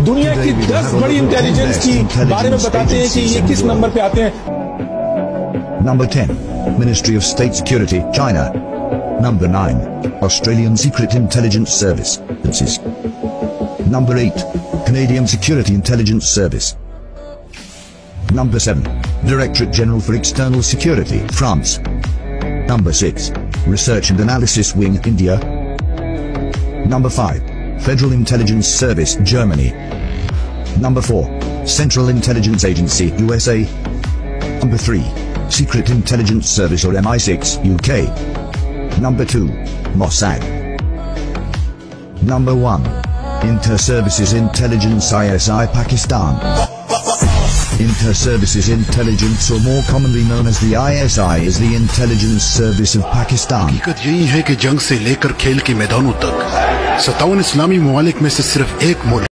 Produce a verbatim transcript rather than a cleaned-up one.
दुनिया की दस बड़ी इंटेलिजेंस की बारे में बताते हैं कि ये किस नंबर पे आते हैं। Number ten, Ministry of State Security, China. Number nine, Australian Secret Intelligence Service. Number eight, Canadian Security Intelligence Service. Number seven, Directorate General for External Security, France. Number six, Research and Analysis Wing, India. Number five, Federal Intelligence Service, Germany. Number four, Central Intelligence Agency, U S A. Number three, Secret Intelligence Service or M I six, U K. Number two, Mossad. Number one, Inter-Services Intelligence I S I, Pakistan. Inter-Services Intelligence, or more commonly known as the I S I, is the intelligence service of Pakistan. हकीकत यही है कि जंग से लेकर खेल के मैदानों तक सत्तावन इस्लामी ममालिक में से सिर्फ एक मुल्क